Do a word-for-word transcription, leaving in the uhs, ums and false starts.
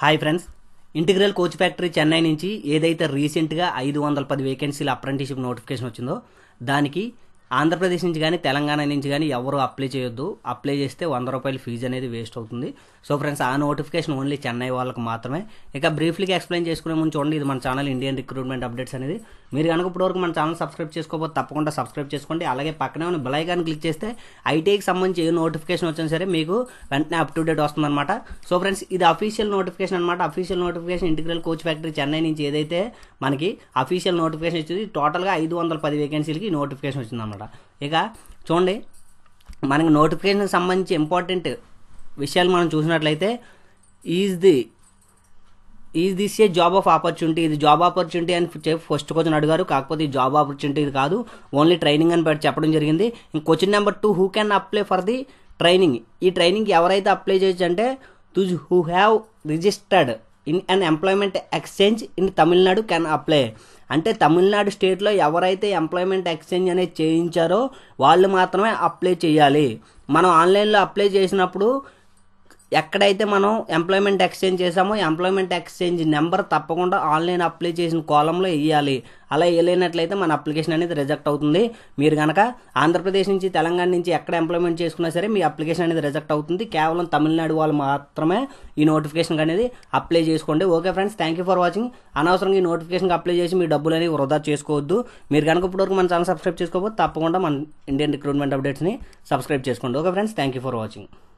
Hi friends, integral coach factory Chennai నుంచి ఏదైతే రీసెంట్గా ఐదు వందల పది వేకెన్సీల అప్రెంటిస్షిప్ నోటిఫికేషన్ వచ్చిందో దానికి ఆంధ్రప్రదేశ్ నుంచి కానీ తెలంగాణ నుంచి కానీ ఎవరు అప్లై చేయొద్దు. అప్లై చేస్తే వంద రూపాయల ఫీజు అనేది వేస్ట్ అవుతుంది. సో ఫ్రెండ్స్, ఆ నోటిఫికేషన్ ఓన్లీ చెన్నై వాళ్ళకి మాత్రమే. ఇక బ్రీఫ్లీగా ఎక్స్ప్లెయిన్ చేసుకునే ముందు చూడండి, ఇది మన ఛానల్ ఇండియన్ రిక్రూట్మెంట్ అప్డేట్స్ అనేది. మీరు కనుక ఇప్పటివరకు మన ఛానల్ సబ్స్క్రైబ్ చేసుకోకపోతే తప్పకుండా సబ్స్క్రైబ్ చేసుకోండి. అలాగే పక్కనే ఉన్న బెల్ ఐకాన్ క్లిక్ చేస్తే ఐటీఐకి సంబంధించి ఏ నోటిఫికేషన్ వచ్చినా సరే మీకు వెంటనే అప్ టు డేట్ వస్తుందన్నమాట. సో ఫ్రెండ్స్, ఇది అఫీషియల్ నోటిఫికేషన్ అనమాట. Official notification integral coach factory Chennai నుంచి ఏదైతే మనకి అఫీషియల్ నోటిఫికేషన్ వచ్చింది, టోటల్గా ఐదు వందల పది వేకెన్సీలకి నోటిఫికేషన్ వచ్చిందన్నమాట. ఇక చూడండి, మనకి నోటిఫికేషన్కి సంబంధించి ఇంపార్టెంట్ విషయాలు మనం చూసినట్లయితే is the is this a job of opportunity, ఇది జాబ్ ఆపర్చునిటీ అని చెప్పి ఫస్ట్ క్వశ్చన్ అడిగారు. కాకపోతే ఈ జాబ్ ఆపర్చునిటీ కాదు, ఓన్లీ ట్రైనింగ్ అని పెట్టి చెప్పడం జరిగింది. ఇంక question number two, who can apply for the training. ఈ ట్రైనింగ్కి ఎవరైతే అప్లై చేయొచ్చు అంటే those who have registered in an employment exchange in Tamil Nadu can apply. అంటే తమిళనాడు స్టేట్లో ఎవరైతే ఎంప్లాయ్మెంట్ ఎక్స్చేంజ్ అనేది చేయించారో వాళ్ళు మాత్రమే అప్లై చేయాలి. మనం ఆన్లైన్లో అప్లై చేసినప్పుడు ఎక్కడైతే మనం ఎంప్లాయ్మెంట్ ఎక్స్చేంజ్ చేసామో ఎంప్లాయ్మెంట్ ఎక్స్చేంజ్ నెంబర్ తప్పకుండా ఆన్లైన్ అప్లై చేసిన కాలంలో వేయాలి. అలా వేయలేనట్లయితే మన అప్లికేషన్ అనేది రిజెక్ట్ అవుతుంది. మీరు కనుక ఆంధ్రప్రదేశ్ నుంచి తెలంగాణ నుంచి ఎక్కడ ఎంప్లాయ్మెంట్ చేసుకున్నా సరే మీ అప్లికేషన్ అనేది రిజెక్ట్ అవుతుంది. కేవలం తమిళనాడు వాళ్ళు మాత్రమే ఈ నోటిఫికేషన్ అనేది అప్లై చేసుకోండి. Okay friends, thank you for watching. అనవసరంగా ఈ నోటిఫికేషన్కి అప్లై చేసి మీ డబ్బులు అనేవి వృధా చేసుకోవద్దు. మీరు కనుక ఇప్పటివరకు మన ఛానల్ సబ్స్క్రైబ్ చేసుకోకపోతే తప్పకుండా మన ఇండియన్ రిక్రూట్మెంట్ అప్డేట్స్ని సబ్స్క్రైబ్ చేసుకోండి. Okay friends, thank you for watching.